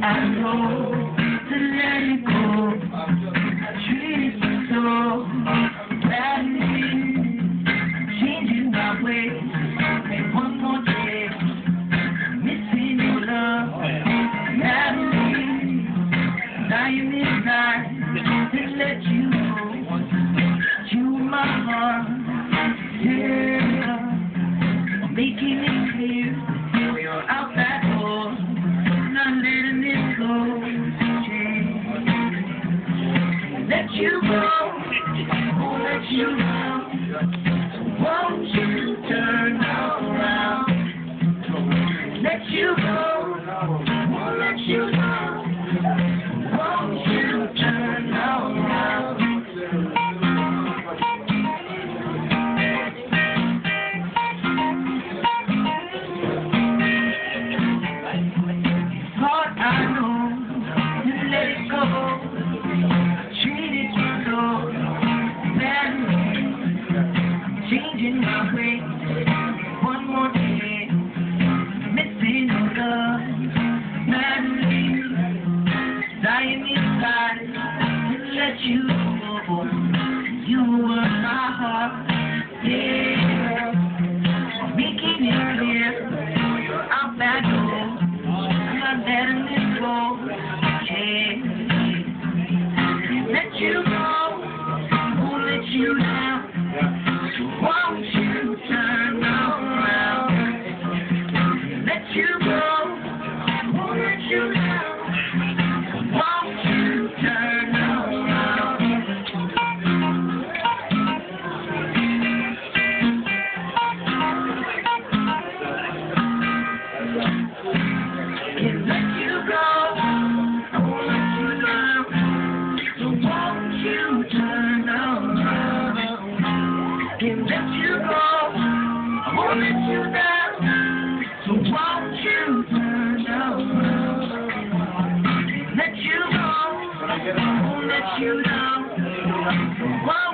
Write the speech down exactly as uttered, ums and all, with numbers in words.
I know to let it go. I treated you so badly, changing my ways. And one more day, missing your love, madly, dying inside to let you go. You in my heart, yeah, making it clear you're out that door. Not letting it go, yeah. Let you go, won't let you go. Won't you turn around? Let you go, won't let you go. Won't you turn around? I know you let it go, treated you so badly, changing my way. One more day, missing your love, madly, dying inside to let you go. You were my heart, yeah, making it clear you're out that door. Letting it go, yeah. Let you go, won't let you down. So won't you turn around? Let you go, won't let you down. Won't you turn around? Can't let you go, I won't let you down. So won't you turn around? Can't let you go, I won't let you down. So won't you turn around? Can't let you go, I won't let you down. So won't